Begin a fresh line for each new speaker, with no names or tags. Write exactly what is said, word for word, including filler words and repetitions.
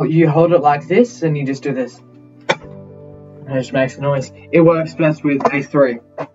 you hold it like this and you just do this. And it just makes a noise. It works best with a three.